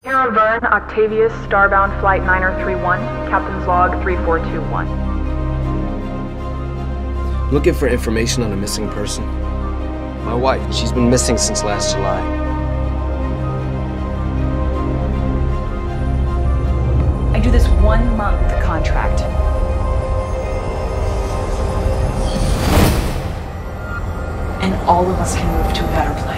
Vern, Octavius, Starbound Flight 9031, Captain's Log 3421. Looking for information on a missing person. My wife, she's been missing since last July. I do this 1 month contract. And all of us can move to a better place.